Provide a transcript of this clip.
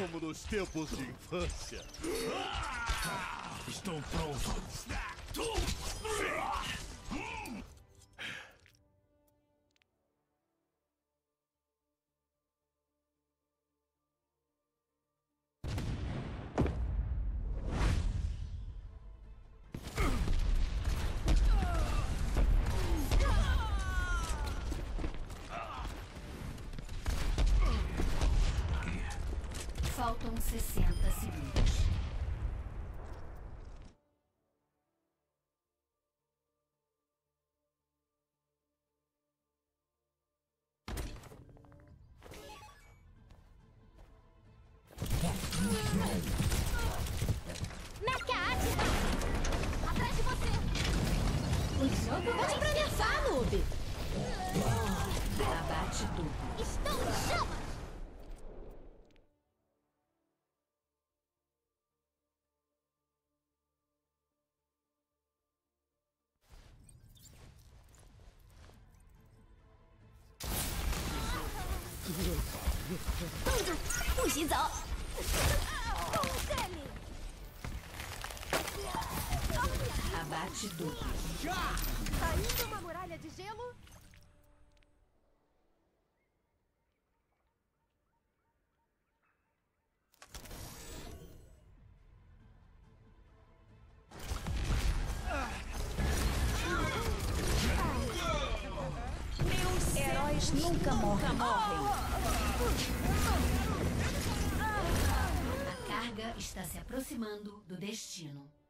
como nos tempos de infância. Estou pronto. Faltam 60 segundos. Mecha ativa! Atrás de você! O jogo vai Atravessar, noob! abate duplo. Estão em chamas! Abate duplo. Ainda uma muralha de gelo? Meus heróis nunca morrem. A carga está se aproximando do destino.